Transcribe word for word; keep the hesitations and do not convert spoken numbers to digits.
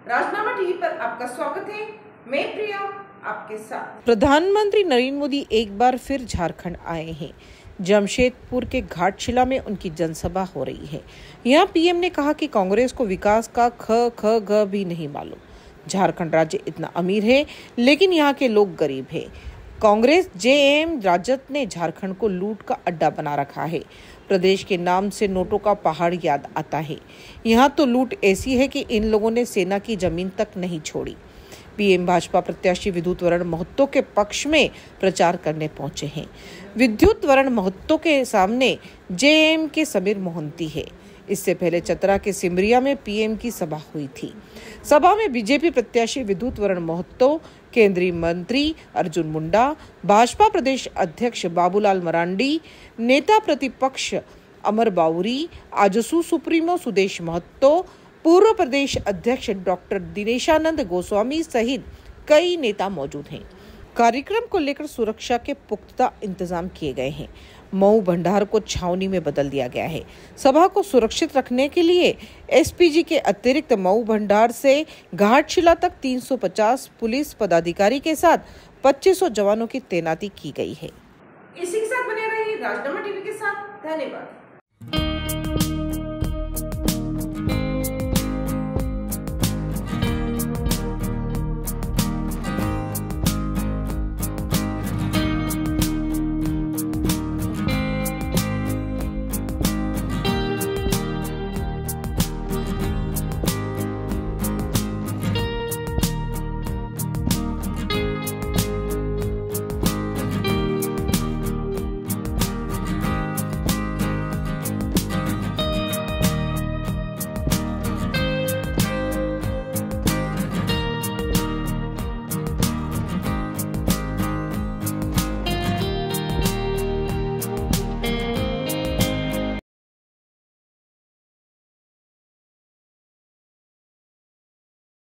राजनामा TV पर आपका स्वागत है। मैं प्रिया आपके साथ। प्रधानमंत्री नरेंद्र मोदी एक बार फिर झारखंड आए हैं। जमशेदपुर के घाटशिला में उनकी जनसभा हो रही है। यहाँ पीएम ने कहा कि कांग्रेस को विकास का ख ख ग भी नहीं मालूम। झारखंड राज्य इतना अमीर है लेकिन यहाँ के लोग गरीब हैं। कांग्रेस जेएम राजद ने झारखंड को लूट का अड्डा बना रखा है। प्रदेश के नाम से नोटों का पहाड़ याद आता है। यहाँ तो लूट ऐसी है कि इन लोगों ने सेना की जमीन तक नहीं छोड़ी। पीएम भाजपा प्रत्याशी विद्युत वरण महतो के पक्ष में प्रचार करने पहुंचे हैं। विद्युत वरण महतो के सामने जेएम के समीर मोहंती है। इससे पहले चतरा के सिमरिया में पीएम की सभा हुई थी। सभा में बीजेपी प्रत्याशी विद्युत वरण महतो, केंद्रीय मंत्री अर्जुन मुंडा, भाजपा प्रदेश अध्यक्ष बाबूलाल मरांडी, नेता प्रतिपक्ष अमर बाउरी, आजसू सुप्रीमो सुदेश महतो, पूर्व प्रदेश अध्यक्ष डॉक्टर दिनेशानंद गोस्वामी सहित कई नेता मौजूद हैं। कार्यक्रम को लेकर सुरक्षा के पुख्ता इंतजाम किए गए हैं। मऊ भंडार को छावनी में बदल दिया गया है। सभा को सुरक्षित रखने के लिए एसपीजी के अतिरिक्त मऊ भंडार से घाटशिला तक तीन सौ पचास पुलिस पदाधिकारी के साथ पच्चीस सौ जवानों की तैनाती की गई है। इसी के साथ बने रहिए राजनामा टीवी के साथ। धन्यवाद।